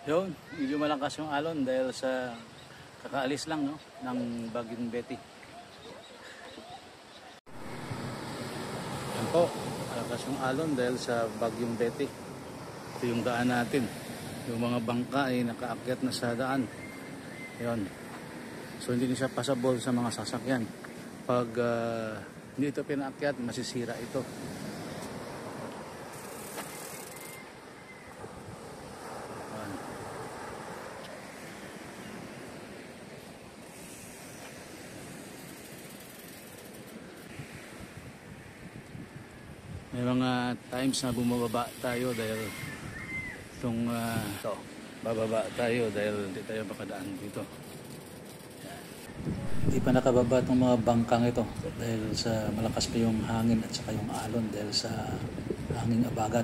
Yun, medyo malakas yung alon dahil sa kakaalis lang no, ng Bagyong Betty. Yan po, malakas yung alon dahil sa Bagyong Betty. Ito yung daan natin. Yung mga bangka ay nakaakyat na sa daan. Yun. So hindi siya pasable sa mga sasakyan. Pag hindi ito pinaakyat, masisira ito. May mga times na bumababa tayo dahil bababa tayo dahil hindi tayo makadaan dito. Hindi pa nakababa itong mga bangkang ito dahil sa malakas pa yung hangin at saka yung alon dahil sa hanging abagat.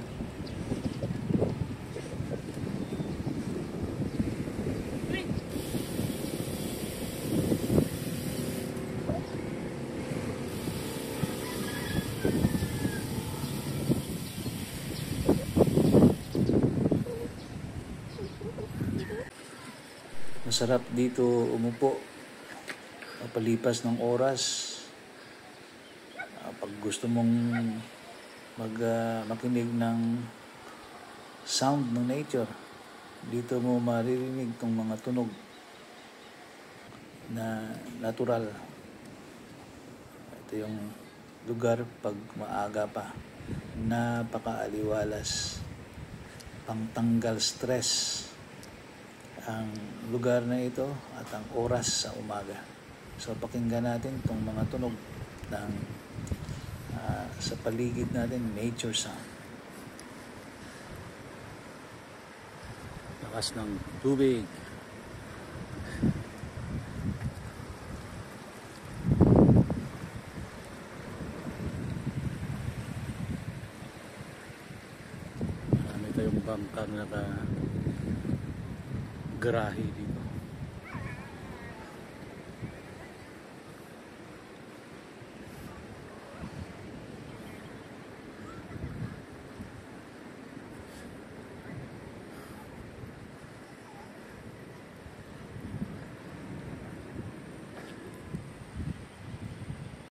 Masarap dito umupo palipas ng oras. Pag gusto mong makinig ng sound ng nature, dito mo maririnig itong mga tunog na natural. Ito yung lugar pag maaga pa, napakaaliwalas, pangtanggal stress ang lugar na ito at ang oras sa umaga. So pakinggan natin itong mga tunog ng sa paligid natin, nature sound. Lakas ng tubig. Marami tayong bangkang naka garahe dito.